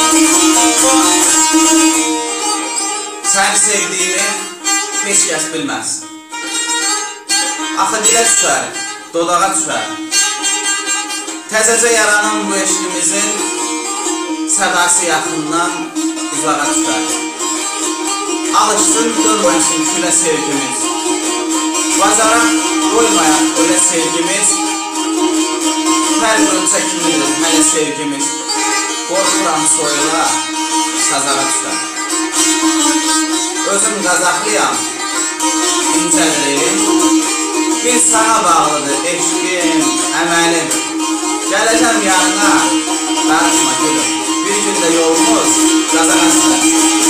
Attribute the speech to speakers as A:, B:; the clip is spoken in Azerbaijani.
A: Səni sevdiyimi heç kəs bilməz. Axı dilə düşər, dodağa düşər. Təzəcə yaranan bu eşqimizin sədası yaxından uzağa düşər. Alışsın, dönməsin külə sevgimiz. Bacaraq qoymayaq öyle sevgimiz. Hər ölçə kimidir hələ sevgimiz. Qorxuram soyula, sazağa düşər. Özüm Qazaxlıyam, incəlirim. Bir sana bağlıdır eşqim, əməlim. Gələcəm yanına, darıxma gülüm. Bir gündə yolumuz Qazaxa düşər.